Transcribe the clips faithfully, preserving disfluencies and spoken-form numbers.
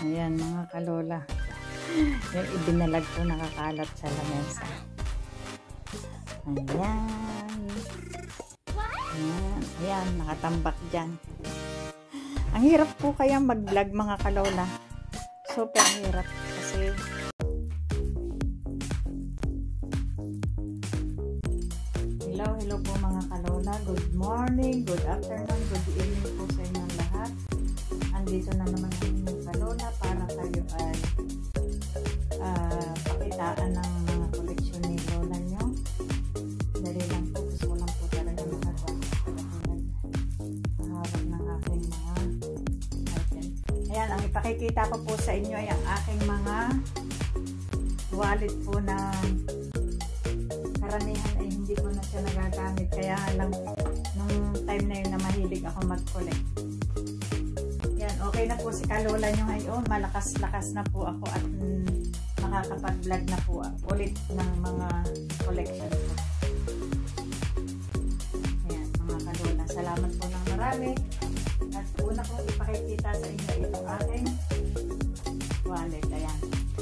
Ayan mga kalola. Yung ibinalag ko nakakalat sa lamesa. Ayan. Ayan. Ayan, nakatambak dyan. Ang hirap po kayang mag-vlog mga kalola. Super hirap kasi hello, hello po mga kalola. Good morning, good afternoon, good evening po sa inyong lahat. Andito na naman ang inyong kalola para kayo ay uh, pakitaan ng mga koleksyon ni lola nyo. Dali lang po, gusto ko lang po talaga makagawa mahawak ng aking mga item. Ayan, ang ipakikita ko po sa inyo ay ang aking mga wallet po na karamihan ay hindi ko na siya nagagamit, kaya lang nung time na yun na mahilig ako mag-collect. Yan, okay na po si kalola nyo ngayon, malakas-lakas na po ako at mm, makakapag-vlog na po ulit ng mga collection ko. Ayan mga kalola, salamat po ng marami at una kong ipakikita sa inyo itong aking wallet. Ayan,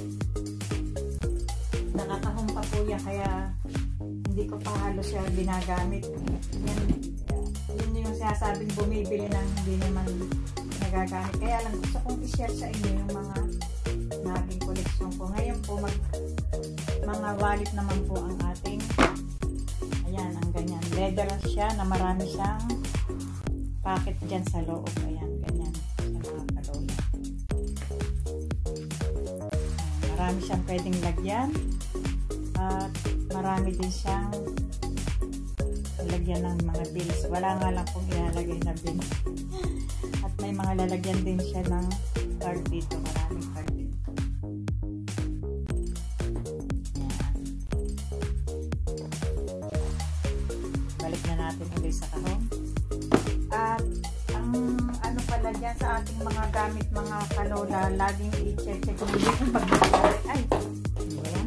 nakakahong pa po yan, kaya hindi ko pa halos siya ginagamit. Yan, yun yung sinasabing bumibili ng hindi naman nagagamit. Kaya lang gusto kong i-share sa inyo yung mga naging koleksyon ko. Ngayon po mag mga wallet naman po ang ating. Ayan, ang ganyan. Leather siya na marami siyang pocket dyan sa loob. Ayan, ganyan sa mga kalola. Marami siyang pwedeng lagyan. At marami din siyang lalagyan ng mga bills. Wala nga lang pong ilalagay na bills. At may mga lalagyan din siya ng card dito. Maraming card dito. Ayan. Balik na natin ulit sa kahon. At ang ano pala dyan sa ating mga gamit mga kalola, laging i-check check kung hindi kung pag-alagay. Ay! Ayan.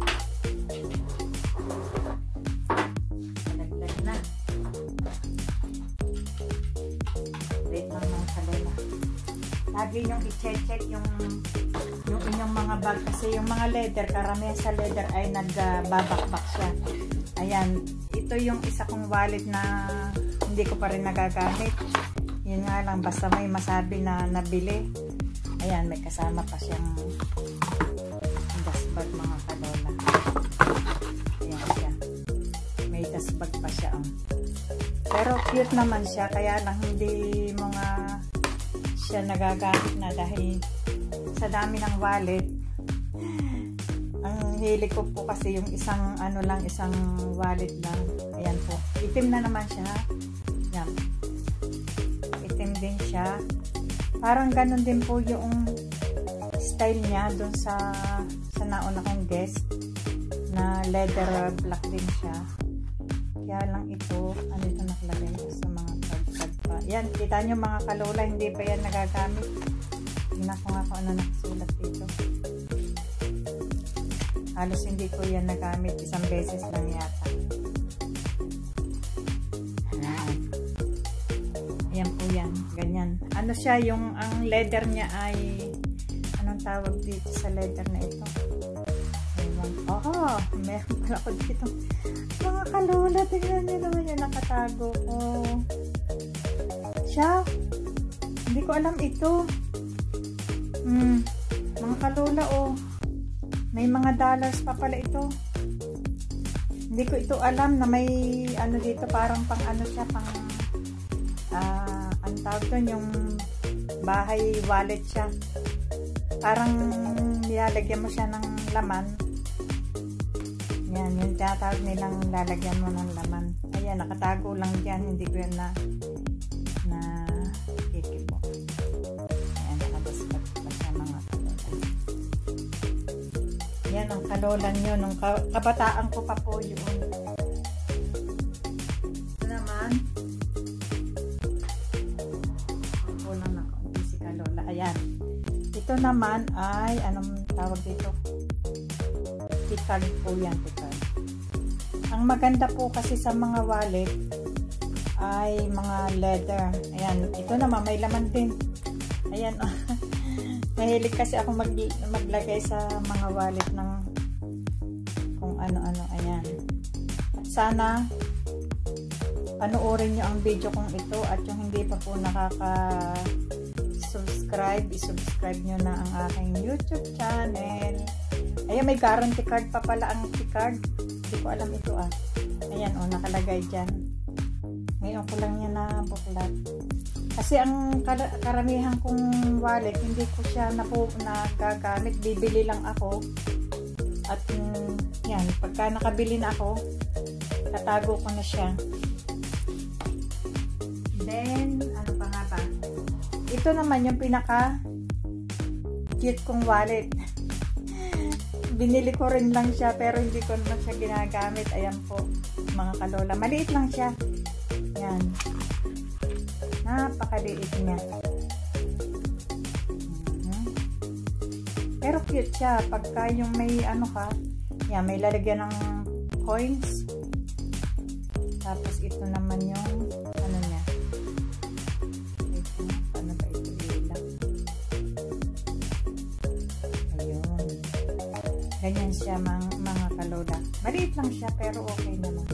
Lagi yung i-check yung yung inyong mga bag kasi yung mga leather, karamihan sa leather ay nagbabakbak siya. Ayan, ito yung isa kong wallet na hindi ko pa rin nagagamit. Yun nga lang, basta may masabi na nabili. Ayan, may kasama pa siyang dust bag mga kalola. Ayan siya. May dust bag pa siya. Oh. Pero cute naman siya, kaya lang hindi mga siya nagagamit na dahil sa dami ng wallet. Ang hilig ko po kasi yung isang ano lang, isang wallet lang. Ayan po. Itim na naman siya. Yan. Itim din siya. Parang ganun din po yung style niya doon sa sa nauna kong guest na leather black din siya. Kaya lang ito, ano ito nakalagay sa mga card pa. Yan, kita nyo mga kalola, hindi pa yan nagagamit. Tingnan ko nga kung ano nakasulat dito. Halos hindi ko yan nagamit. Isang beses lang yata. Ayan. Ayan po yan. Ganyan. Ano siya, yung ang leather niya ay anong tawag dito sa leather na ito? Ayan. Oh, meron pala ko dito. Mga kalola, tingnan nyo naman yung nakatago ko. Siya. Hindi ko alam ito. Hmm. Mga kalola, oh. May mga dollars pa pala ito. Hindi ko ito alam na may ano dito, parang pang ano siya, pang ah, ang tawag doon, yung bahay wallet siya. Parang nilalagyan mo siya ng laman. Yan, yung tinatawag nilang lalagyan mo ng laman. Ayan, nakatago lang dyan. Hindi ko yan na na kikipo. Ayan, nakabasbat pa siya mga kalola. Yan ang kalola nyo. Nung kabataan ko pa po yun. Ito naman. Ako lang nakaunti si kalola. Ayan. Ito naman ay, anong tawag dito? Tikag po yan, tikag. Ang maganda po kasi sa mga wallet ay mga leather. Ayan, ito naman may laman din. Ayan, oh. Mahilig kasi ako mag, maglagay sa mga wallet ng kung ano-ano. Ayan. At sana panoorin nyo ang video kong ito, at yung hindi pa po nakaka-subscribe, isubscribe nyo na ang aking YouTube channel. Ayan, may guarantee card pa pala ang card. Hindi ko alam ito ah. Ayan o, oh, nakalagay dyan. Ngayon ko lang yan na buklat. Kasi ang karamihan kong wallet, hindi ko siya na po nagagamit. Bibili lang ako. At mm, yan, pagka nakabili na ako, tatago ko na siya. Then, ano pa nga ba? Ito naman yung pinaka cute kong wallet. Binili ko rin lang siya, pero hindi ko naman siya ginagamit. Ayan po, mga kalola. Maliit lang siya. Yan. Napakaliit niya. Mm-hmm. Pero cute siya. Pagka yung may ano ka, yan, may lalagyan ng coins. Tapos ito naman yung ano niya. Ito, paano ba ito ilang? Ayun. Ganyan siya mga, mga kalola. Maliit lang siya pero okay naman.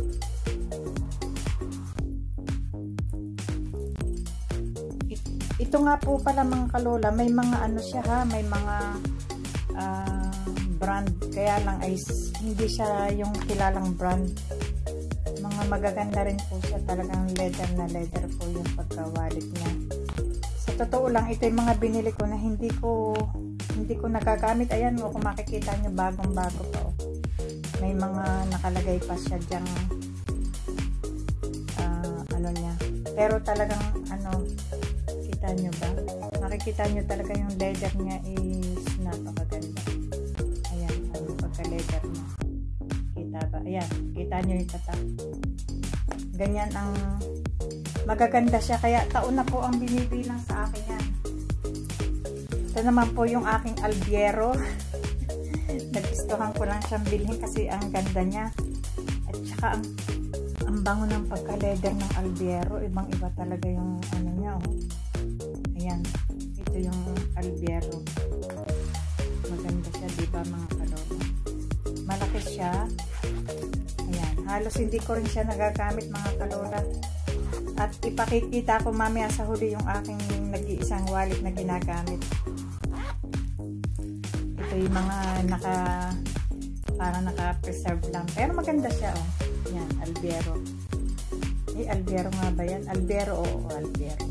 Ito nga po pala mga kalola, may mga ano siya ha, may mga uh, brand, kaya lang ay hindi siya yung kilalang brand. Mga magaganda rin po siya, talagang leather na leather po yung pagka-wallet niya. Sa totoo lang, ito yung mga binili ko na hindi ko hindi ko nagagamit. Ayan mo, kung makikita nyo, bagong bago pa oh. May mga nakalagay pa siya dyang uh, ano niya, pero talagang ano, nyo ba? Makikita nyo talaga yung leather niya is napakaganda. Ayan, ang pagka-leather niya. Kita ba? Ayan, kita nyo yung tatak. Ganyan ang magaganda siya. Kaya taon na po ang binibilang sa akin yan. Ito naman po yung aking albiero. Nagustuhan ko lang siyang bilhin kasi ang ganda niya. At saka ang, ang bango ng pagka-leather ng albiero. Ibang iba talaga yung ano niya, oh. Ayan, ito yung albiero. Maganda siya, diba mga kalola? Malaki siya. Ayan, halos hindi ko rin siya nagagamit mga kalola. At ipakikita ko mamaya sa huli yung aking nag-iisang wallet na ginagamit. Ito yung mga naka parang naka-preserve lang. Pero maganda siya, oh. Ayan, albiero. Eh, albiero nga ba yan? Albiero, oo, oh, albiero.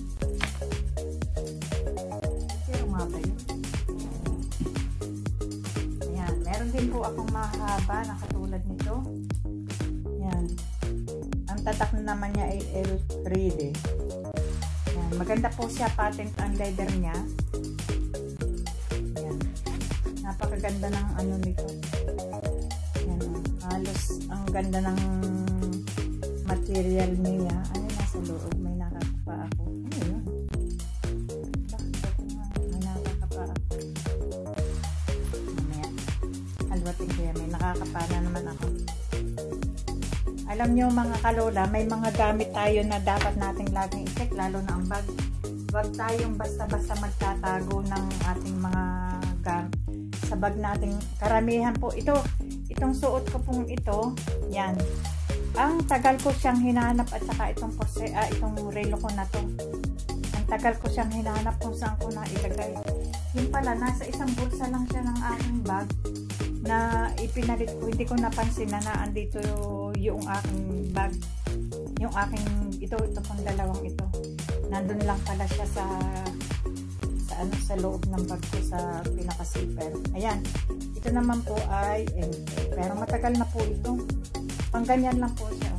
Ayan, meron din po akong mahaba na katulad nito. Ayan, ang tatak naman niya ay L three D. Ayan, maganda po siya, patent ang leather niya. Ayan, napakaganda ng ano nito. Ayan, halos ang ganda ng material niya. Ano nasa loob, may nakakapa ako. Ano yun? Alwating ko yan, may nakakapana naman ako. Alam nyo mga kalola, may mga gamit tayo na dapat nating laging i-check, lalo na ang bag. Huwag tayong basta-basta magtatago ng ating mga gamit sa bag nating. Karamihan po ito, itong suot ko pong ito, yan. Ang tagal ko siyang hinanap, at saka itong pose, ah, itong relo ko na to. Ang tagal ko siyang hinanap kung saan ko na ilagay. Yun pala, nasa isang bulsa lang siya ng aking bag na ipinalit ko. Hindi ko napansin na naandito yung aking bag, yung aking ito, ito pong dalawang ito, nandun lang pala siya sa sa ano, sa loob ng bag ko, sa pinaka zipper. Ayan, ito naman po ay empty, pero matagal na po ito, pang ganyan lang po siya,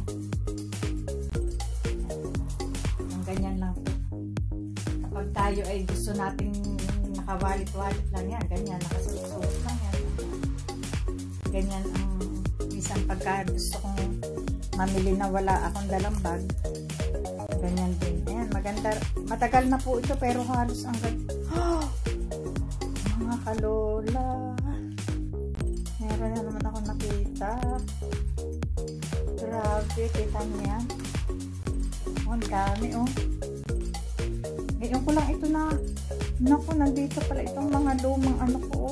pang ganyan lang po. Kapag tayo ay gusto nating nakawalit-walit lang yan, ganyan, nakasuot-suot lang yan. Ganyan ang minsan pagka gusto kong mamili na wala akong dalang bag, ganyan din. Ayan, maganda, matagal na po ito, pero halos ang ganda. Oh, mga kalola, meron na naman ako nakita. Grabe, kita niya. Oh, ang dami, oh. Ngayon ko lang ito na Naku, nandito pala itong mga lumang ano ko.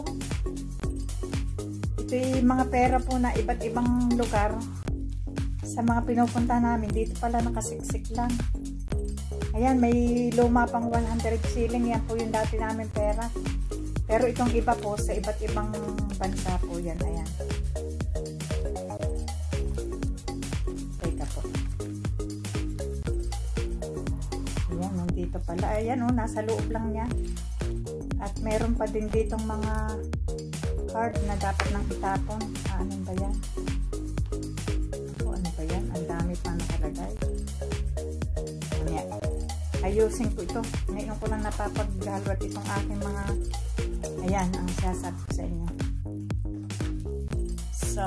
Ito yung mga pera po na iba't ibang lugar. Sa mga pinupunta namin, dito pala nakasiksik lang. Ayan, may luma pang one hundred shilling. Yan po yung dati namin pera. Pero itong iba po, sa iba't ibang bansa po yan. Ayan. Teka po. Ayan, nandito pala. Ayan o, oh, nasa loob lang niya. At meron pa din ditong mga card na dapat nang itapon. Ah, ano ba yan? O, ano ba yan? Ang dami pa nakalagay. Ayan. Ayusin ko ito. Ngayon ko lang napapaghalwat itong aking mga, ayan, ang sasabi ko sa inyo. So,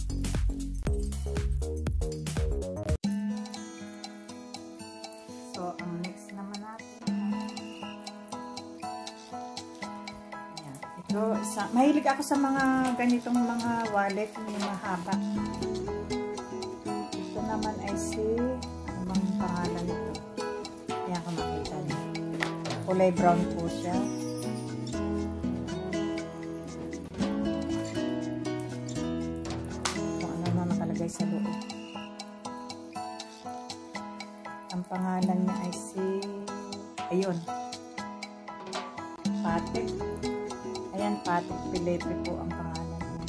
so, ang next naman natin, ayan, ito, sa, mahilig ako sa mga ganitong mga wallet, yung mahaba. Ito naman ay si, ano bang pangalan nito? Ayan ko makita niyo. Kulay brown po siya. Kung ano na nakalagay sa loob. Ang pangalan niya ay si, ayun, Patek. Ayan, Patek Philippe po ang pangalan niya.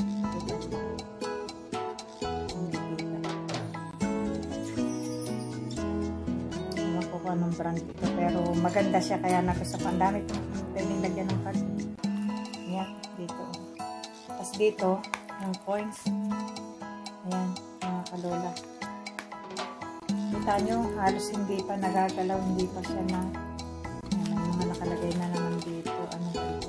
Anong brand ito, pero maganda siya kaya nagustuhan. Ang dami itong pwedeng lagyan ng card. Ayan, dito. Tapos dito, yung coins. Ayan, mga kalola. Kita nyo, halos hindi pa nagagalaw, hindi pa siya na, ayan, may mga nakalagay na naman dito. Ano ba ito?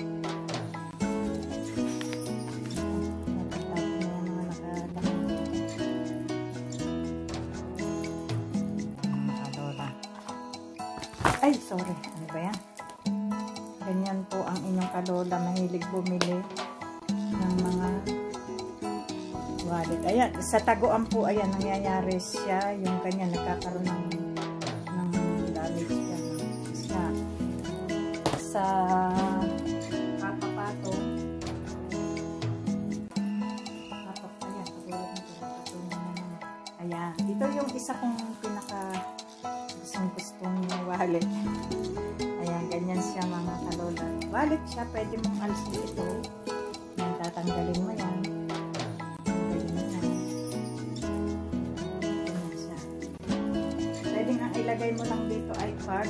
Ay, sorry. Ano ba yan? Ganyan po ang inyong kalola. Mahilig bumili ng mga wallet. Ayan, sa taguan po, ayan, nangyayari siya. Yung ganyan, nagkakaroon ng, ng damage yan. Sa, sa kapapato. Kapapayan. Katulad nito. Ayan. Ito yung isa kong pinaka gustong wallet. Ayan, ganyan siya mga kalola. Wallet siya, pwede mong alisin ito. Ayan, tatanggalin mo yan. Tanggalin mo yan. Ganyan siya. Pwede nga ilagay mo lang dito ay card.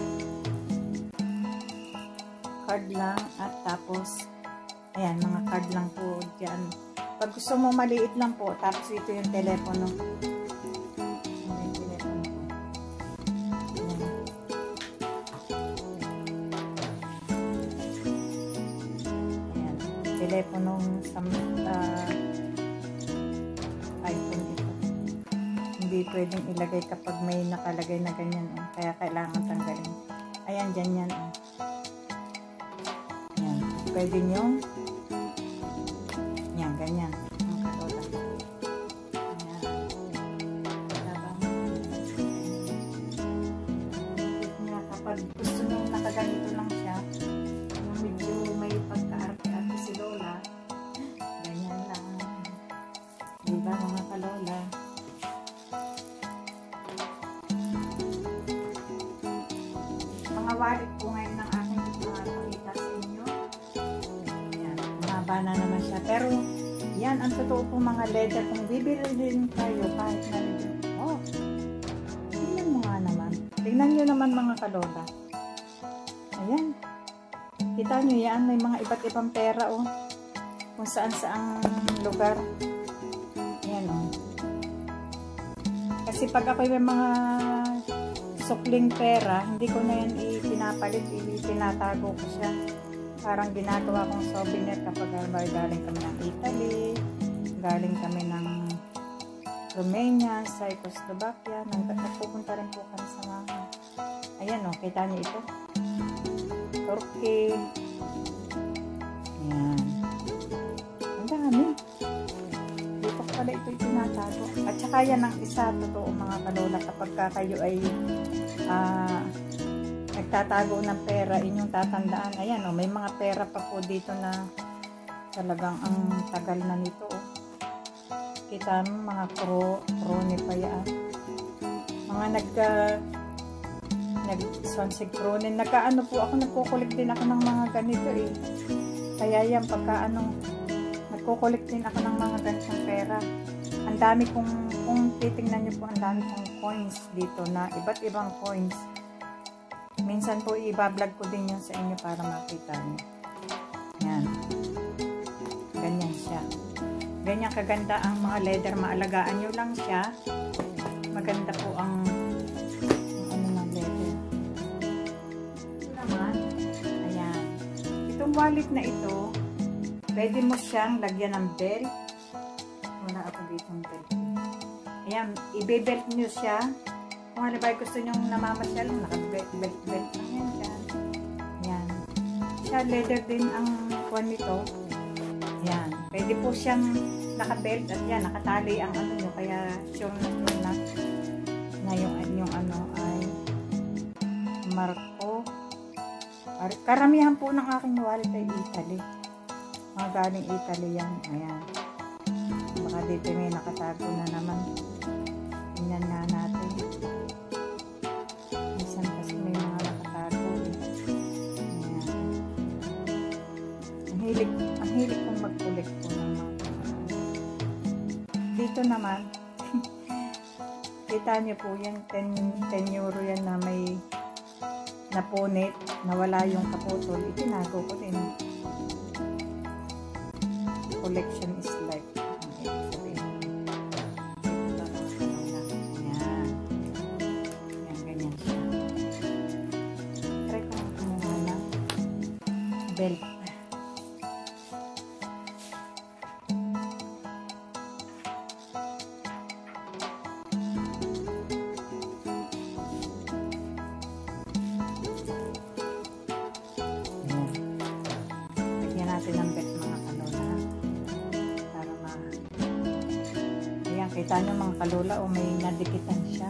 Card lang at tapos ayan, mga card lang po dyan. Pag gusto mo maliit lang po, tapos ito yung telepono. Teleponong sa uh, iPhone ito. Hindi pwedeng ilagay kapag may nakalagay na ganyan. Oh. Kaya kailangan tanggalin. Ayan, dyan yan. Oh. Ayan. Pwede nyo. Ayan, ganyan. Ang katola. Ayan. Tabang. Ayan. Kapag gusto nyo nakaganito lang siya, yung medyo may pagka-arte si Lola, ganyan lang. Diba mga kalola? Mga wallet po ngayon ng aking pinapakita sa inyo. Ayan, mahaba na naman siya. Pero, yan, ang totoo po mga leather. Kung bibili din kayo, kahit na rin, oh, tingnan mo nga naman. Tingnan nyo naman mga kalola. Ayan. Kita nyo yan, may mga iba't ibang pera oh. Kung saan saang lugar. Ayan oh. Kasi pag ako may mga sukling pera, hindi ko na yan ipinapalit, ipinatago ko siya. Parang ginagawa kong souvenir kapag galing kami ng Italy, galing kami ng Romania, Czechoslovakia, nagpupunta rin po kami sa mga. Ayan oh, kita nyo ito. Turkey. Ayan. Ang dami. Dito pala ito itinatago. At saka yan ang isa, totoo mga kalola, kapag kayo ay uh, nagtatago ng pera, inyong tatandaan. Ayan, oh, may mga pera pa po dito na talagang ang tagal na nito. Oh. Kita mo, mga pro, krone pa yan. Mga nagka, nag-sonsig krone. Nagkaano po ako, nagkukulik din ako ng mga ganito eh. Kaya yan, pagka ano, nagkukulik din ako ng mga ganitong pera. Ang dami kong, kung titingnan nyo po, ang dami kong coins dito na iba't ibang coins. Minsan po i-vlog ko din yun sa inyo para makita nyo. Yan. Ganyan siya. Ganyan kaganda ang mga leather. Maalagaan nyo lang siya. Maganda po ang, ang ano ng leather. Ito naman. Ayan. Itong wallet na ito, pwede mo siyang lagyan ng belt. Wala ako dito ng belt. Ayan. I-belt nyo siya. Kung halibay gusto nyo namamasyal, naka-belt-belt lang yan dyan. Ayan. Siya, leather din ang kuwan nito. Ayan. Pwede po siyang naka-belt at yan, nakatali ang ano nyo. Kaya sure na sure na, na yung, yung ano ay Marco. Karamihan po ng aking wallet ay Italy. Mga galing Italy yan. Ayan. Baka dito may nakatago na naman. Tingnan nga natin. Minsan kasi may mga nakatago eh. Ayan. Ang hilig, ang hilig kong mag-collect po ng mga dito naman. Kita niyo po yan, ten euro yan na may napunit, nawala yung kaputol. Itinago ko din. Collection is life. Belt. Lagyan natin ng belt mga kalola. Para ma... Ayan, kita nyo mga kalola o may nadikitan siya.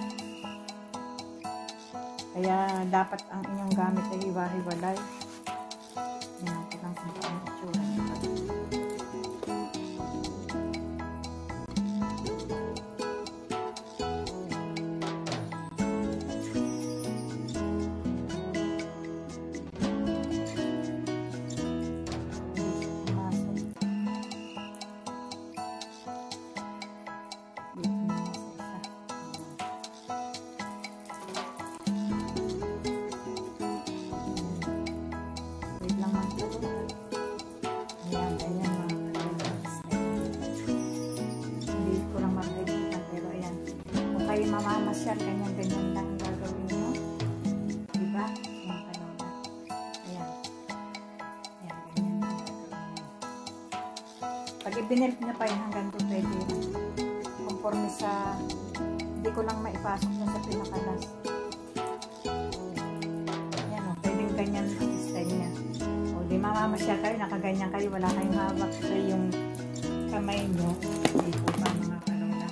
Kaya dapat ang inyong gamit ay hiwa-hiwalay. Yan, tignan kung paano itsura nito. Mamamasyal, ganyan-ganyan lang gagawin mo. Diba? Mga kalola. Ayan. Ayan, ganyan lang gagawin mo. Pag ibinilip niya pa yun hanggang doon, pwede yun. Conforme sa, hindi ko lang maipasok na sa pinakalas. Ayan o, pwedeng ganyan ang style niya. O, di mamamasyal kayo, nakaganyan kayo, wala kayong hawak sa yung kamay nyo. Hindi po pa mga kalola.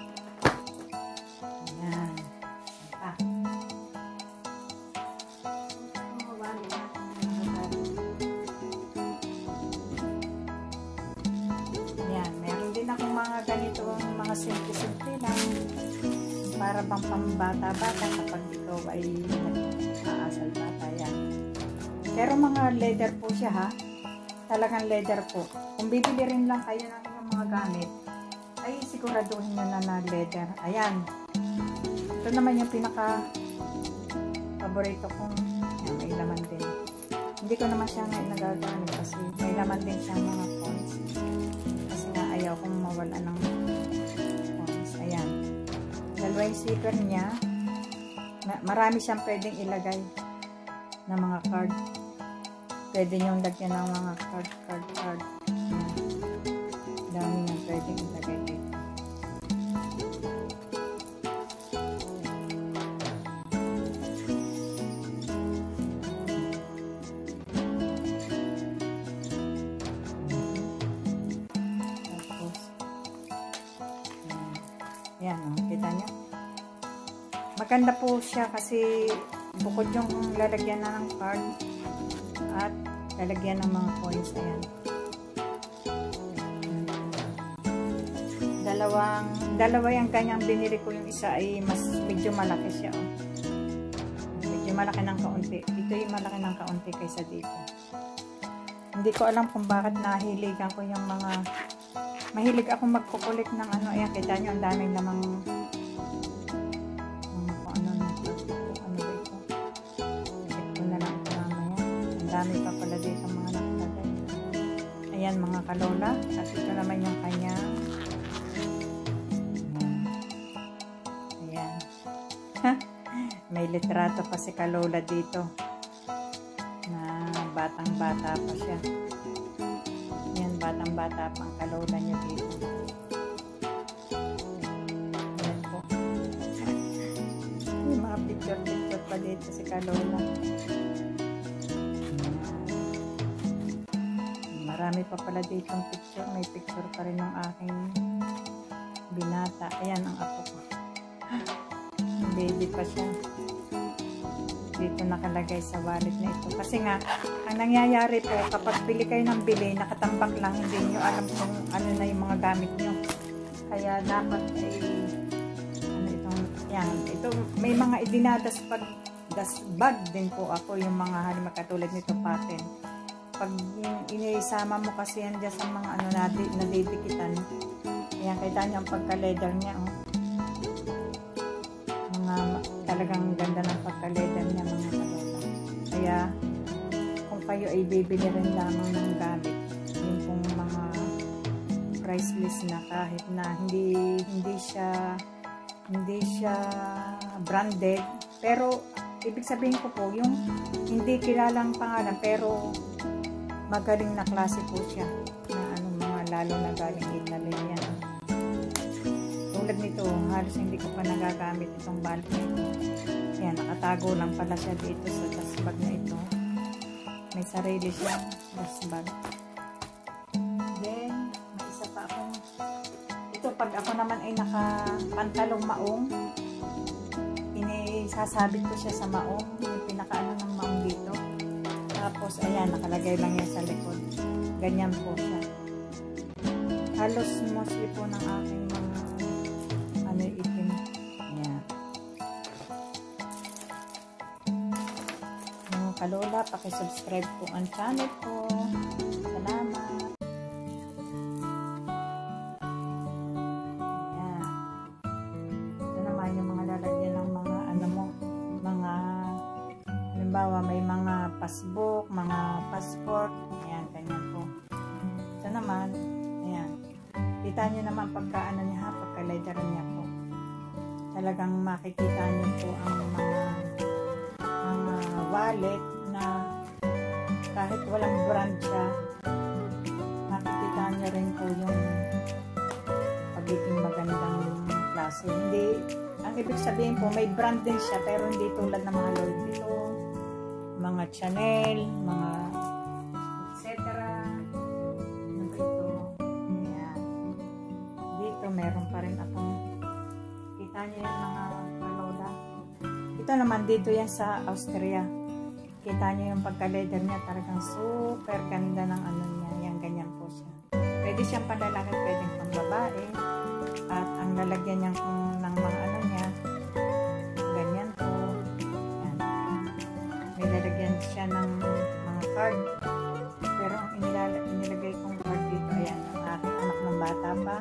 Mga ganito, mga simple-simple lang para bang pambata-bata kapag ikaw ay nag-aasal bata yan. Pero mga leather po siya ha, talagang leather po. Kung bibili rin lang kayo ng inyong mga gamit ay siguraduhin nyo na na leather. Ayan, ito naman yung pinaka paborito kong, yan, may laman din. Hindi ko naman siya ngayon nagagamit kasi may laman din siya mga coins. Ayaw kong mawala ng coins. Ayan. Dalawa yung zipper niya. Marami siyang pwedeng ilagay na mga card. Pwede niyong lagyan ng mga card, card, card. Ayan. Dami niyang pwedeng ilagay dito. Ayan, oh, kita niyo. Maganda po siya kasi bukod yung lalagyan na ng card at lalagyan ng mga coins. Ayan. Dalawang, dalawa yung kanyang binili ko. Yung isa ay mas medyo malaki siya. Oh. Medyo malaki ng kaunti. Ito yung malaki ng kaunti kaysa dito. Hindi ko alam kung bakit nahiligan ko yung mga, mahilig ako magkukulit ng ano. Ayan, kita nyo, ang daming namang dami pa pala dito mga nakalagay. Ayan mga kalola. At ito naman yung kanyang ayan. May litrato pa si kalola dito na batang bata pa siya. Ayan, batang bata pa ang kalola niya dito. Ayan po. May mga picture picture pa dito si kalola. Marami pa pala dito ang picture. May picture pa rin ng aking binata. Ayan ang apo ko. Baby pa siya. Dito nakalagay sa wallet na ito. Kasi nga, ang nangyayari po, kapag bili kayo ng bili, nakatambak lang, hindi nyo alam kung ano na yung mga gamit nyo. Kaya dapat ay, ano itong, yan. Ito, may mga idinadas pag, das bag din po ako, yung mga halima katulad nito pattern. Pag inisama mo kasi yan dyan sa mga ano natin, nadidikitan. Ayan, kita nyo ang pagka-leather niya. Oh. Mga talagang ganda ng pagka-leather niya mga kalola. Kaya kung kayo ay bibili rin lamang ng gamit, yung kung mga priceless na kahit na hindi hindi siya hindi siya branded, pero ibig sabihin ko po yung hindi kilalang pangalan pero magaling na klase po siya na ano mga lalo na galing Italy yan. Tulad nito, halos hindi ko pa nagagamit itong balik na ito. Yan, nakatago lang pala siya dito sa dust bag na ito. May sarili siyang dust bag. Then, may isa pa akong ito, pag ako naman ay nakapantalong maong, inisasabit ko siya sa maong, yung pinakaano ng maong dito. Tapos, ayan, nakalagay lang yan sa likod. Ganyan po siya. Halos mostly po ng aking mga ano itim. Ayan. Mga kalola, pakisubscribe po ang channel ko. Salamat. Ayan. Ito naman yung mga lalagyan ng mga ano mo, mga halimbawa may mga passbook, mga passport, ayan, ganyan po. Ito naman, ayan, kita nyo naman pagka ano niya ha, pagka leather niya po. Talagang makikita nyo po ang mga mga wallet na kahit walang brand siya, makikita nyo rin po yung pagiging magandang klase. Hindi, ang ibig sabihin po, may brand din siya, pero hindi tulad ng mga Louis Vuitton, mga Chanel, mga et cetera. Ano ba ito? Ayan. Dito, meron pa rin akong kita nyo yung mga kalola. Ito naman, dito yan sa Austria. Kita nyo yung pagka-leather niya, talagang super ganda ng ano niya. Yan, ganyan po siya. Pwede siyang panlalaki, pwedeng pang babae. At ang lalagyan niya ng mga ano niya, ganyan po. Yan. May lalagyan siya ng mga card. Pero ang inilala, inilagay kong card dito, ayan, ang aking anak ng bata pa.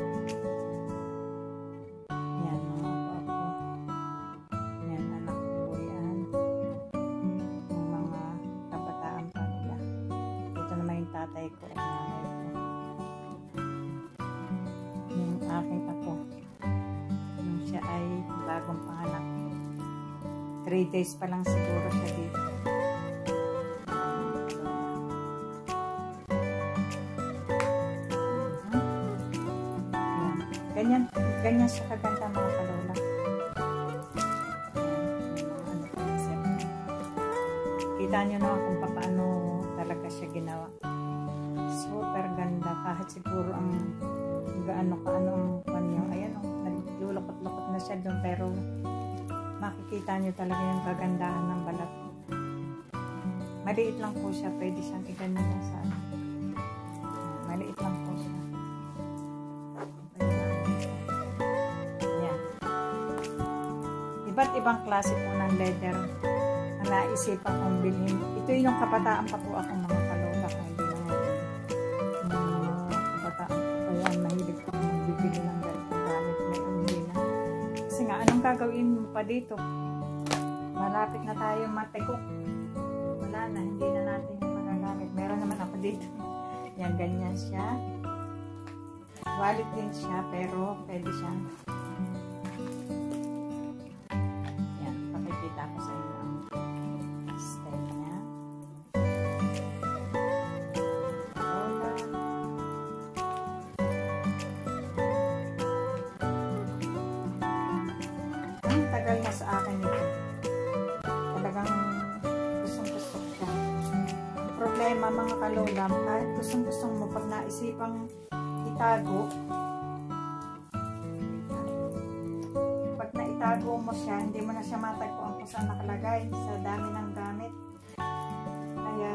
Yan, mga apo. Yan, anak ko yan. Yung mga kabataan pa nila. Ito naman yung tatay ko at nanay ko. Yung aking apo. Yung siya ay bagong panganak. Three days pa lang siguro siya dito. Ganyan, ganyan siya kaganda mga kalola. Kita nyo naman kung paano talaga siya ginawa. Super ganda. Kahit siguro ang gaano kaano ang panyo. Ayan o, naglulukot-lukot na siya doon. Pero makikita nyo talaga yung kagandahan ng balat. Maliit lang po siya, pwede siyang iganyan lang sa ano. Maliit lang po siya. Ayan. Iba't ibang klase po ng leather na naisipan kong bilhin. Ito yung kabataan pa po ako mga kalola. Hindi na ngayon. Mga kabataan po. Kaya mahilig po akong magbibili ng ganitong gamit. May hindi na. Kasi nga, anong gagawin mo pa dito? Malapit na tayo matikok. Wala na, hindi na natin yung magagamit. Meron naman ako dito. Yan, ganyan siya. Wallet din siya, pero pwede siya. Yan, pakikita ko sa inyo ang style niya. Wala. Ang tagal na sa akin ito. Talagang gustong-gusto siya. Ang problema mga kalola, kahit gustong-gustong mo pag naisipang itago, pag naitago mo siya, hindi mo na siya matagpuan kung saan nakalagay sa dami ng gamit. Kaya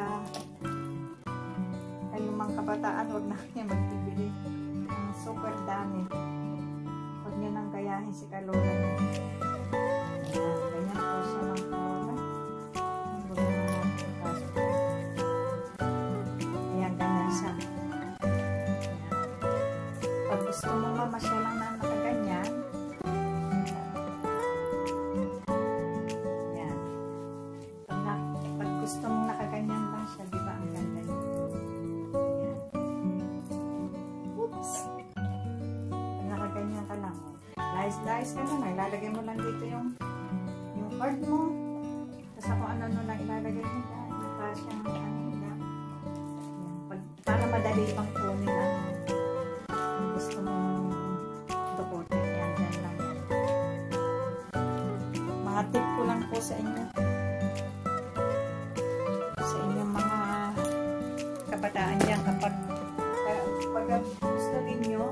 kayong mga kabataan, huwag na kayo magbibili ng super dami. Huwag nyo nang gayahin si kalola niya. Ayan, ganyan po siya mga kalola. Huwag nyo na natin ipasok. Ayan, ganyan siya. Pag gusto mo mamasya lang na nakaganyan, yan. Pag, na, pag gusto mong nakaganyan lang siya, di ba ang ganda niya? Yan. Oops! Pag nakaganyan ka lang, dice-dice ka lang, ilalagay mo lang dito yung yung card mo. Tapos ako ano-ano lang ilalagay mo dyan. Yung kasyang ano nila. Yan. Pag, para madali pang kunin ang gusto mong dukotin yan, yan lang yan. Mga tip ko lang po sa inyo. Sa inyong mga kabataan yan, kapag pag gusto ninyo,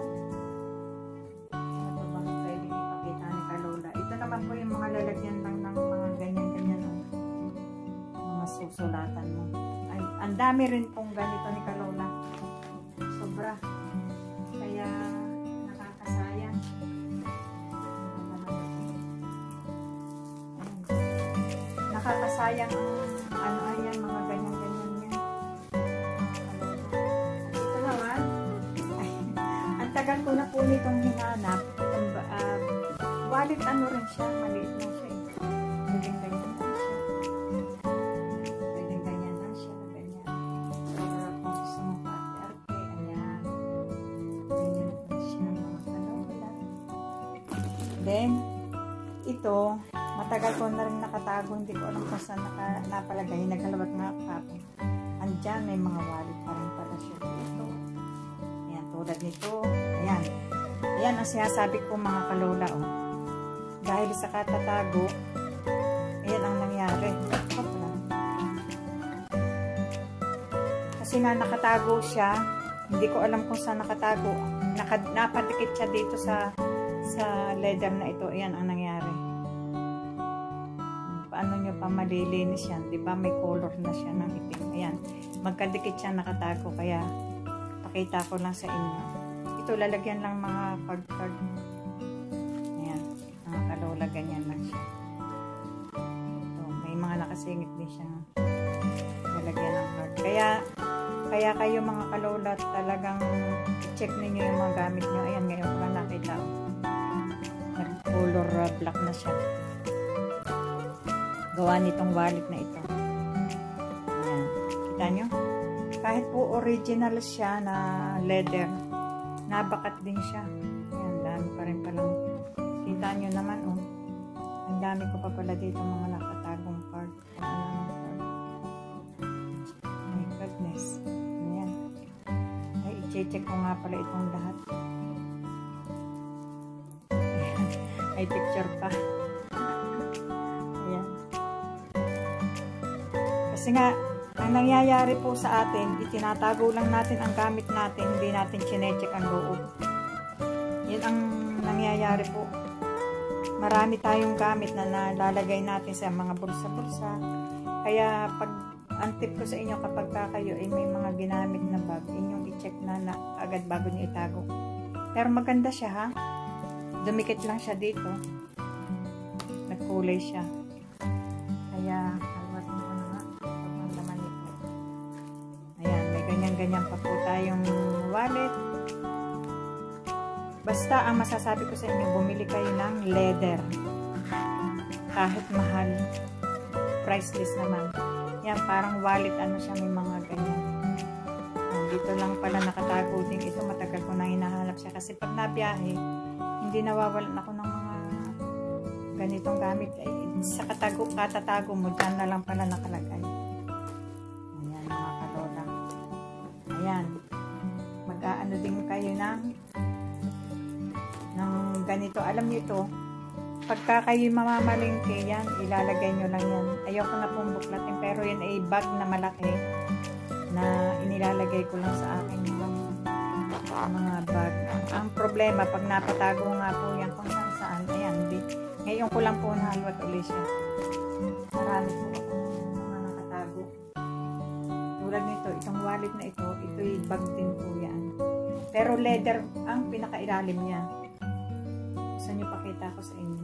ano bang pwede ipakita ni kalola? Ito naman po yung mga lalagyan lang ng mga ganyan-ganyan mga susulatan mo. Ay, ang dami rin pong ganito ni kalola. Sobra. Kaya nakakasayang. Nakakasayang ang ano ayan, mga ganyan-ganyan yan. At ito naman, ay, ang tagal ko na po nitong hinanap. Itong, uh, wallet ano rin siya, maliit lang siya eh. Pwedeng ganyan lang siya. Pwedeng ganyan lang siya, ganyan. Pero kung gusto mo pa-arte, ayan. Then, ito, matagal ko na rin nakatago, hindi ko alam kung saan naka, napalagay. Naghalawat nga ako. Andyan, may mga wallet pa rin pala siya dito. Ayan, tulad nito. Ayan. Ayan ang sinasabi ko mga kalola, oh. Dahil sa katatago, ayan ang nangyari. Opla. Kasi nga nakatago siya, hindi ko alam kung saan nakatago. Naka, napadikit siya dito sa sa leather na ito. Ayan ang nangyari. Paano nyo pa malilinis yan? Diba may color na siya ng itim. Ayan. Magkadikit siya nakatago. Kaya pakita ko lang sa inyo. Ito lalagyan lang mga card-card. Ayan. Mga kalola, ganyan lang siya. Ito, may mga nakasingit din siya. Lalagyan ng card. Kaya kaya kayo mga kalola talagang check ninyo yung mga gamit nyo. Ayan, ngayon ko lang nakita. Color uh, black na siya. Gawa nitong wallet na ito. Ayan. Kita nyo? Kahit po original siya na leather, nabakat din siya. Ayan, dami pa rin palang. Kita nyo naman, oh. Ang dami ko pa pala dito mga nakatagong card. Ano card? My goodness. Ayan. Ay, i-check ko nga pala itong lahat. May picture pa. Ayan. Kasi nga, ang nangyayari po sa atin, itinatago lang natin ang gamit natin, hindi natin chinecheck ang loob. Yan ang nangyayari po. marami tayong gamit na nalalagay natin sa mga bulsa-bulsa. Kaya pag ang tip ko sa inyo kapag kayo ay may mga ginamit na bag, inyong i-check na, na agad bago nyo itago. Pero maganda siya ha. Dumikit lang siya dito. Nagkulay siya. Kaya halwatin ko na nga pag ang laman ito. Ayan, may ganyan-ganyan pa po tayong wallet. Basta ang masasabi ko sa inyo, bumili kayo ng leather. Kahit mahal, priceless naman. Yan, parang wallet, ano siya, may mga ganyan. Yan, dito lang pala nakatago din ito. Matagal ko nang hinahanap siya. Kasi pag nabiyahe, hindi nawawalan ako ng mga ganitong gamit. Ay, sa katago, katatago mo, dyan na lang pala nakalagay. Ayan, mga kalola. Ayan. Mag-aano din kayo ng ng ganito. Alam niyo ito, pagka kayo mamamalingke, yan, ilalagay nyo lang yan. Ayoko na pong buklatin, pero yan ay bag na malaki na inilalagay ko lang sa aking mga, mga bag. Ang problema, pag napatago nga po yan kung saan saan, ayan, di, ngayon ko lang po nahalwat ulit siya. Marami po akong mga nakatago. Tulad nito, itong wallet na ito, ito'y bag din po yan. Pero leather ang pinakailalim niya. Gusto nyo pakita ko sa inyo.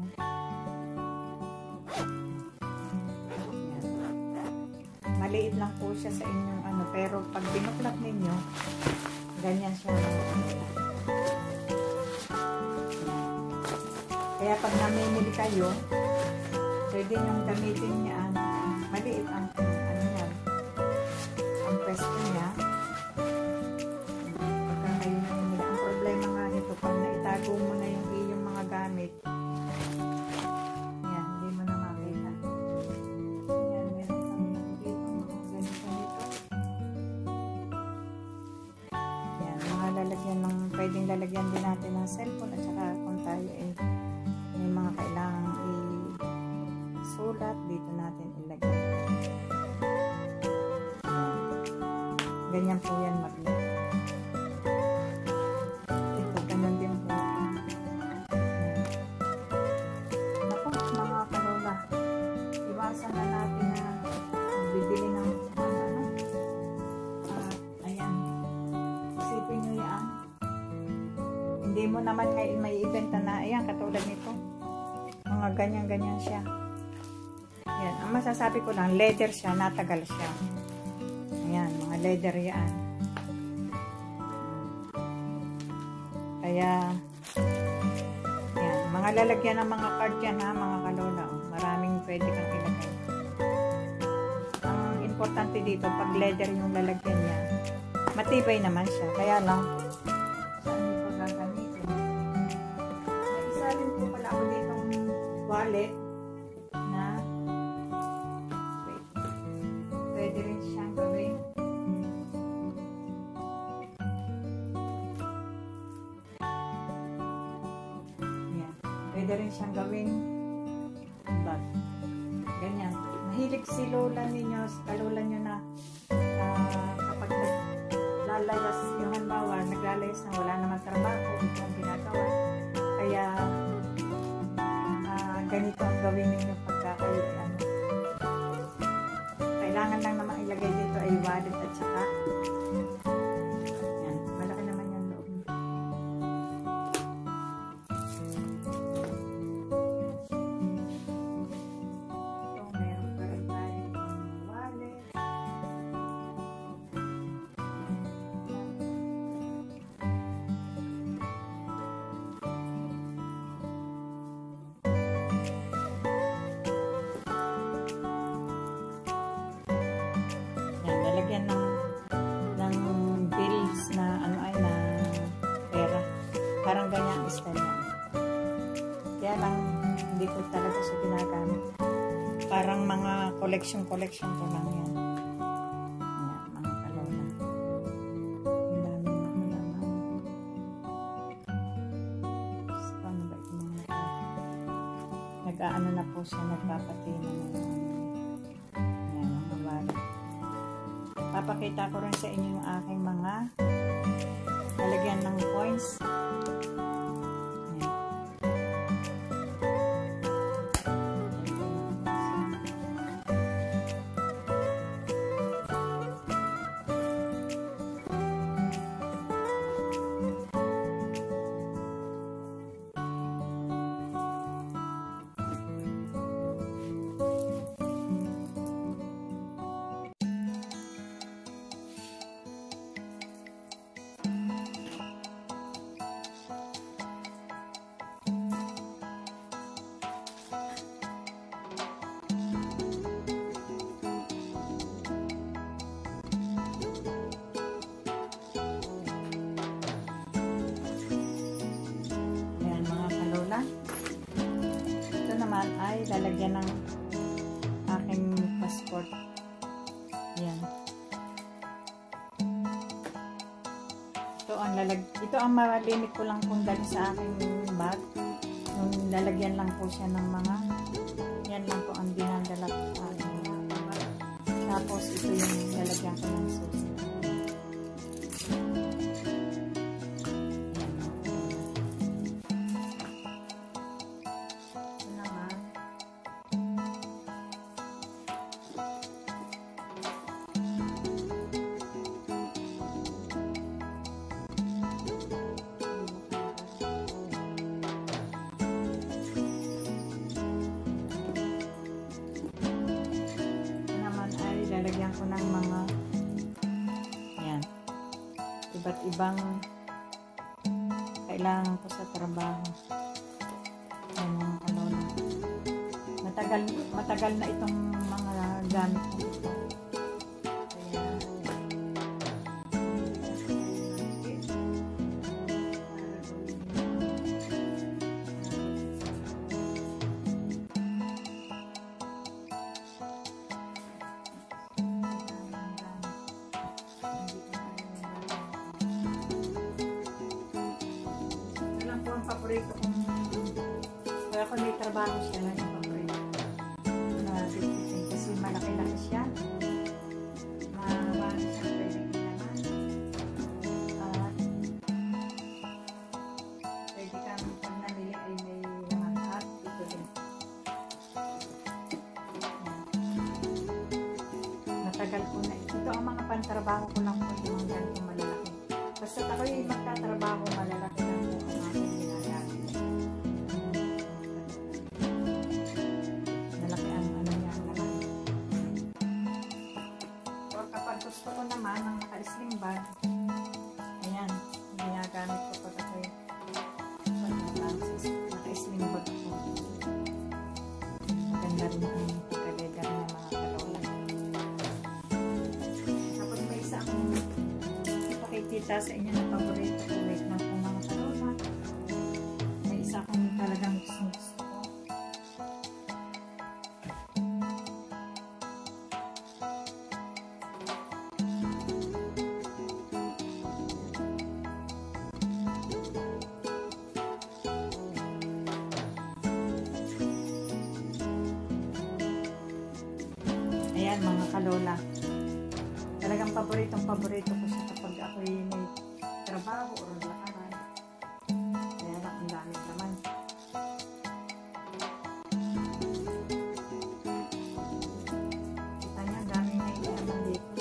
Yan. Maliit lang po siya sa inyong ano, pero pag binuklat ninyo, ganyan siya. Kaya pag namimili kayo, pwede nyong gamitin niya. Maliit ang ano niya, ang pwesto niya. Pagka kayo namimili, ang problema nga nito, pag naitago mo na yung iyong mga gamit, yan, hindi mo na makita. Yan, meron kami dito, mga ganito nito. Yan, mga lalagyan ng, pwedeng lalagyan din natin ng cellphone, at saka kung tayo eh, may mga kailangang i-sulat, dito natin ilagay. Yan. Ganyan po yan magnet. Ito, ganun din po. Naku, mga kalola, iwasan na natin na bibili ng ano, uh, ayan, isipin nyo yan. Hindi mo naman ngayon may ibenta na, ayan, katulad nito. Mga ganyan-ganyan siya. Ayan, ang masasabi ko lang, leather siya, natagal siya. Ayan, mga leather yan. Kaya, ayan, mga lalagyan ng mga card yan ha, mga kalola. Oh, maraming pwede kang ilagay. Ang importante dito, pag leather yung lalagyan niya, matibay naman siya. Kaya lang, wallet na wait, pwede rin siyang gawin yan, pwede rin siyang gawin bag, ganyan. Mahilig si lola ninyo, kalola nyo na uh, kapag naglalayas yung halimbawa, naglalayas na wala naman trabaho, ito ang ginagawa, kaya ganito ang gawin ninyo pagka kayo ano. Kailangan lang naman ilagay dito ay wallet at saka yan, malaki naman yung loob. Ito, meron pa rin tayo yung wallet. Lalagyan ng ng bills na ano ay na pera. Parang ganyan ang style niya. Kaya lang hindi ko talaga siya ginagamit. Parang mga collection-collection ko lang yan. Ayan, mga kalola. Ang dami na kalaman. Paano ba ito mga nag-aano na po siya, nagpapatina na yung ayan, mga wallet. Papakita ko rin sa inyo yung aking mga lalagyan ng coins. Ayan. lalagyan ng aking passport. Yan. Ito ang lalag ito ang malimit ko lang kung dali sa aking bag. Yung lalagyan lang po siya ng mga yan lang po ang dinadala ko sa aking bag. Tapos ito yung lalagyan ko ng susi. Lalagyan ko ng mga yan iba't ibang kailangan ko sa trabaho. Yan mga kalola. Matagal, matagal na itong mga gamit ko ito. Kaya paborito kong kaya kung may trabaho siya lang yung paborito na bitbitin kasi malaki-laki siya, marami siyang pwedeng ilaman at pwede kang pag namili ay may laman at ito din. Matagal ko na ito ang mga pantrabaho ko lang po yung mga ganitong malalaki. Basta ako'y magtatrabaho malalaki lang po ang aking ginagamit. Malaki ang ano niya naman. Or kapag gusto ko naman ang naka-sling bag, ayan, ginagamit ko pag ako'y naka-sling bag ako. Maganda rin ang pagka-leather ng mga kalola. Tapos may isa akong ipakikita sa inyo na paborito ko. Wait na po mga kalola. May isa akong talagang gusto gusto ko. Ayan mga kalola. Talagang paboritong paborito ko siya kapag ako'y may trabaho o lakaran. Kaya lang ang dami naman. Kita niya, dami na naman dito.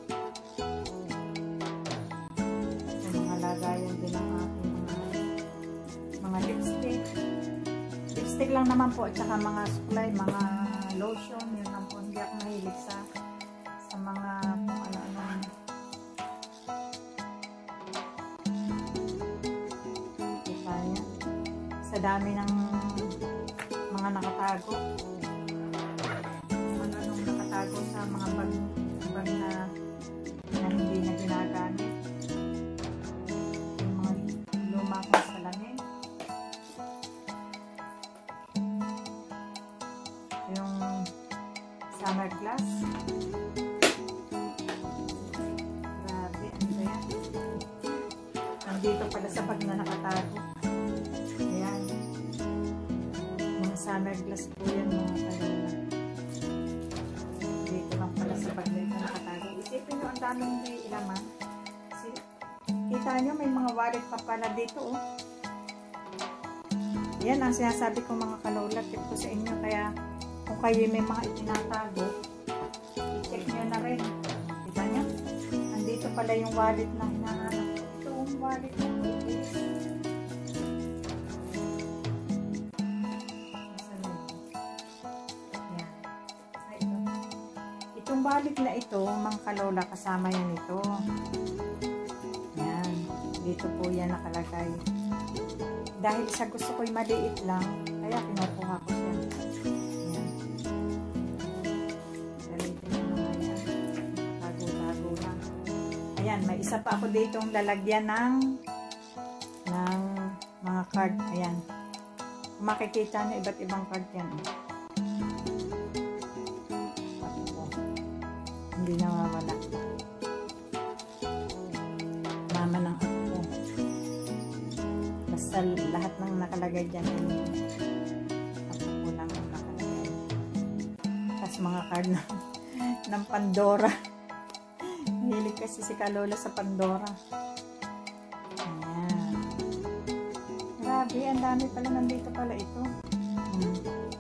Sa mga lagayan din ang aking mga, mga lipstick. Lipstick lang naman po at saka mga supply, mga lotion. Yun lang po. Hindi ako mahilig sa sa mga kung ano-ano. Kita niya. Sa dami ng mga nakatago. Ano-anong nakatago sa mga bag, bag na, na hindi na ginagamit. Yung mga luma kong salamin. Yung summer glass. Grabe, ano ba yan? Nandito pala sa bag na nakatago. Ayan. Mga summer glass po yan, mga kalola. Dito lang pala sa bag na ito nakatago. Isipin nyo, ang daming may ilaman. Kasi, kita nyo, may mga wallet pa pala dito, oh. Yan ang sinasabi ko mga kalola. Tip ko sa inyo, kaya kung kayo may mga itinatago, i-check nyo na rin. Kita nyo? Andito pala yung wallet na hinahanap ko. Ito yung wallet na ito. Yan. Ay, ito. Itong wallet na ito, mga kalola, kasama yan ito. Yan. Dito po yan nakalagay. Dahil sa gusto ko'y maliit lang, kaya kinukuha ko siya. Ayan, may isa pa ako ditong lalagyan ng ng mga card. Ayan. Kung makikita nyo, iba't ibang card yan. Hindi nawawala. Mama ng ako. Basta lahat ng nakalagay dyan ay ako ko lang ang nakalagay. Tapos mga card ng, ng Pandora. Hilig kasi si Kalola sa Pandora. Ayan. Grabe, ang dami pala. Nandito pala ito. Hmm.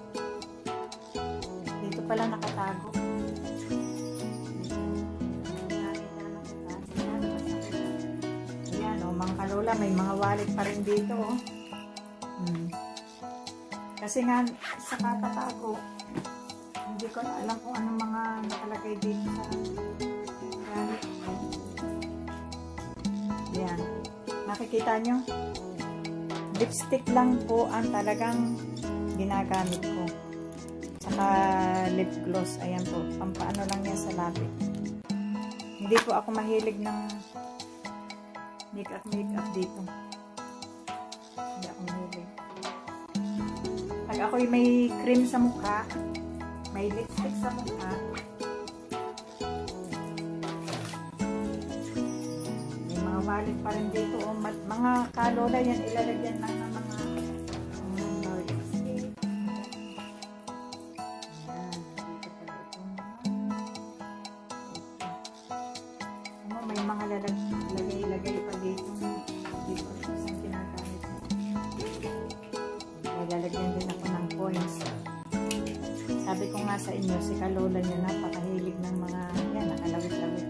Dito pala nakatago. Ayan, o, mga Kalola, may mga wallet pa rin dito, oh. Hmm. Kasi nga, sa katatago, hindi ko na alam kung anong mga nakalagay dito sa wallet. Ayan. Nakikita nyo? Lipstick lang po ang talagang ginagamit ko. Tsaka lip gloss. Ayan po. Pampaano lang yan sa labi. Hindi po ako mahilig ng makeup makeup dito. Hindi ako mahilig. Pag ako'y may cream sa mukha, may lipstick sa mukha, may mga wallet pa rin dito. O, mga Kalola yan, ilalagyan lang ng mga um, lipstick. Ayan. Dito pala itong ano, may mga lagay-lagay pa dito. Dito isang ginagamit. May lalagyan din ako ng coins. Sabi ko nga sa inyo, si Kalola niya napakahilig ng mga, yan, nakalawit-lawit.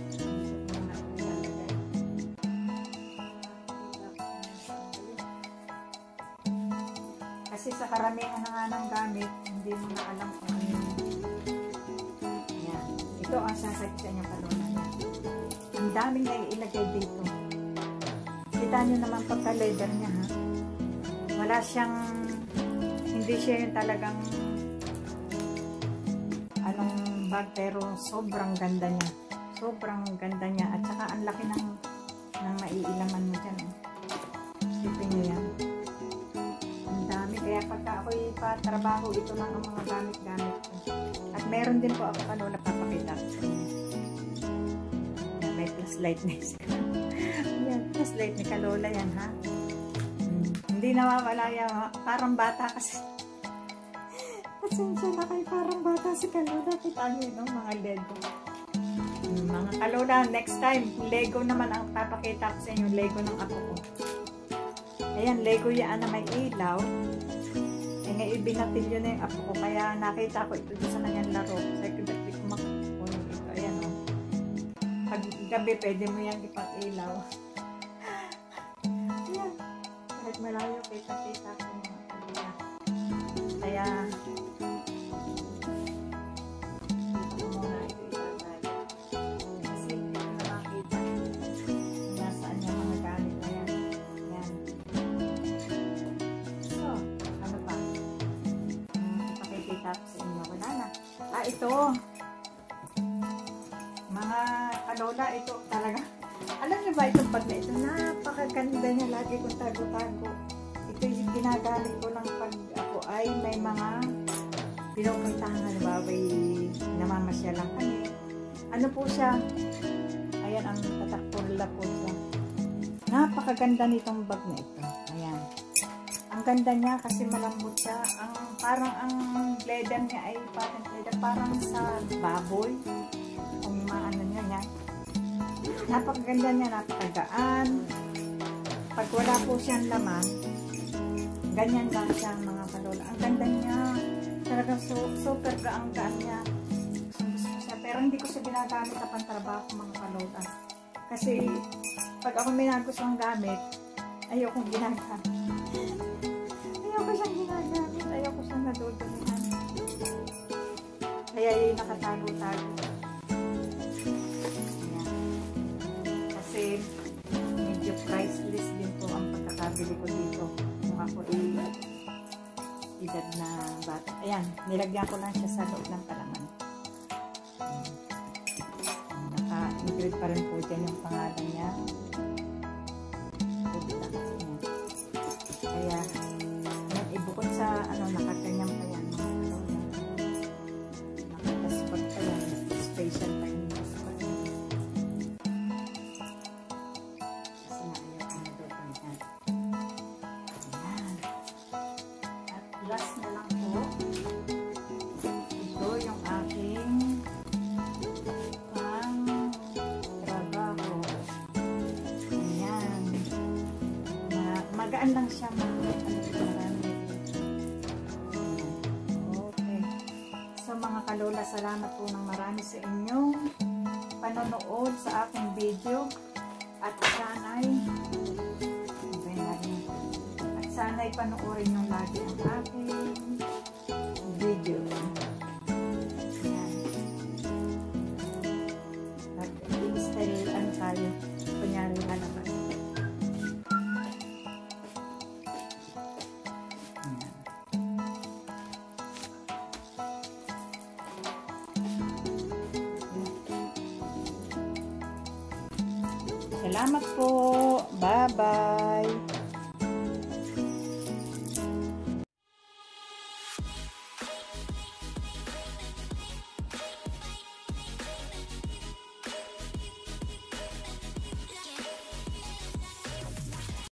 Kasi sa karamihan na nga ng gamit, hindi mo na alam kung ano yun. Yan. Ito ang sasakit sa inyo, Kalola niya. Ang daming naiilagay dito. Kita nyo naman pagka-leather niya, ha? Wala siyang, hindi siya yung talagang anong bag, pero sobrang ganda niya. Sobrang ganda niya. At saka ang laki ng, ng maiilaman mo dyan. Eh. Sipin nyo yan. Ang dami. Kaya pagka ako'y patrabaho, ito lang ang mga gamit-gamit ko. At meron din po ako, Kalola, papakita ko sa inyo. May flashlight na isa. Yan, flashlight ni Kalola yan, ha? Hmm. Hindi nawawala yan, ha? Parang bata kasi. Pasensya na kayo, parang bata si Kalola. Kita nyo yun, no? Mga Lego. Hmm, mga Kalola, next time, Lego naman ang papakita ko sa inyo. Lego ng apo ko. Ayan, Lego yan na may ilaw. Eh, ngayon, binatil yun na yung apo ko. Kaya nakita ko ito doon sa kanyang laro. Sa ikibati ko makakunin ito. Ayan, o. Pag gabi, pwede mo yan ipag-ilaw. Ayan. Kahit malayo, kita-kita ko mga Kalola. Kaya, dito muna ito itatali. Kasi hindi ko na makita nasaan yung mga gamit na yan. Yan. So, ano pa? Hmm, ipakikita ko sa inyo. Wala na. Ah, ito. Mga Kalola, ito talaga. Alam niyo ba itong bag na ito? Napakaganda niya. Lagi kong tago-tago. Ito yung ginagamit ko lang pag ako ay may mga pinupuntahan. Halimbawa, namamasyal lang kami. Ano po siya? Ayan, ang tatakpurla po siya. Napakaganda nitong bag na ito. Ayan. Ang ganda niya kasi malambot siya. Ang, parang ang leather niya ay patent leather. Parang sa baboy. Kung maano niya yan. Napakaganda niya. Napakagaan. Pag wala po siyang laman, ganyan lang siya mga Kalola. Ang ganda niya. Talagang so, super gaan-gaan niya. Gusto siya. Pero hindi ko siya ginagamit na pantrabaho mga Kalola. Kasi pag ako may nagustuhan gamit, ayokong ginagamit. Ayoko siyang ginagamit. Ayoko siyang nadudumihan. Kaya yung nakatago-tago. Ayan. Kasi medyo priceless din po ang pagkakabili ko dito. Kung ako ay edad na bata. Ayan, nilagyan ko lang siya sa loob ng palaman. Naka-include pa rin po dyan yung pangalan niya. Kaya, yan, ibukod sa, ano, nakakanyang pa yan, mga Kalola. Nakataspot pa yan. Special pa yun. magaan lang siya. Marami. Okay. So mga kalola, salamat po ng marami sa inyong panonood sa aking video. At sana'y okay, at sana'y panoorin nyo lagi ang aking video. Style tayo kunyari lalabas. Salamat po. Bye bye.